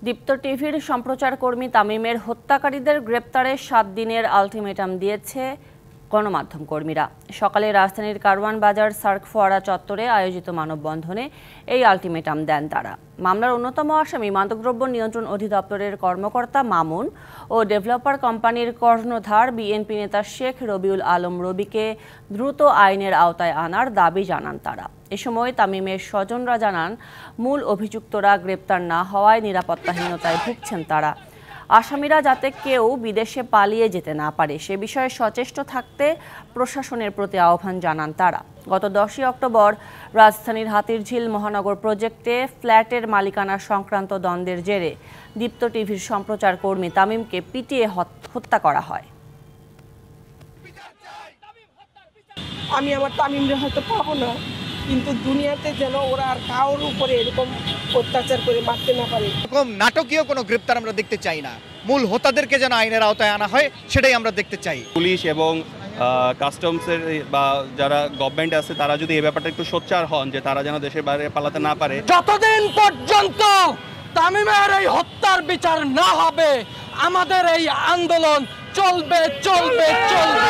দীপ্ত টিভির সম্প্রচার কর্মী তামিমের হত্যাকারীদের গ্রেপ্তারে 7 দিনের আলটিমেটাম দিয়েছে গণমাধ্যম কর্মীরা। সকালে রাজধানীর কারওয়ান বাজার সার্ক ফোয়ারা চত্বরে আয়োজিত মানববন্ধনে এই আলটিমেটাম দেন তারা। মামলার অন্যতম আসামি মাদকদ্রব্য নিয়ন্ত্রণ অধিদপ্তরের কর্মকর্তা মামুন ও ডেভেলপার কোম্পানির কর্ণধার বিএনপি নেতা শেখ রবিউল আলম রবিকে দ্রুত আইনের আওতায় আনার দাবি জানান তারা। এ সময় তামিমের স্বজনরা জানান, মূল অভিযুক্তরা গ্রেপ্তার না হওয়ায় নিরাপত্তাহীনতায় ভুগছেন তারা। আসামিরা যাতে কেউ বিদেশে পালিয়ে যেতে না পারে সে বিষয়ে সচেষ্ট থাকতে প্রশাসনের প্রতি আহ্বান জানান তারা। গত 10ই অক্টোবর রাজধানীর হাতিরঝিল মহানগর প্রজেক্টে ফ্ল্যাটের মালিকানা সংক্রান্ত দ্বন্দ্বের জেরে দীপ্ত টিভির সম্প্রচার কর্মী তামিমকে পিটিয়ে হত্যা করা হয়। আমি আমার তামিমরে হয়তো পাবো না, কিন্তু দুনিয়াতে যেন ওরা আর কারোর উপরে এরকম অত্যাচার করে মারতে না পারে। এরকম নাটকীয় কোনো গ্রেপ্তার আমরা দেখতে চাই না। মূল হোতাদেরকে যেন আইনের আওতায় আনা হয় সেটাই আমরা দেখতে চাই। পুলিশ এবং কাস্টমসের বা যারা গভর্নমেন্ট আছে তারা যদি এই ব্যাপারটা একটু সোচ্চার হন যে তারা যেন দেশের বাইরে পালাতে না পারে। যতদিন পর্যন্ত তামিমের এই হত্যার বিচার না হবে আমাদের এই আন্দোলন চলবে চলবে চলবে।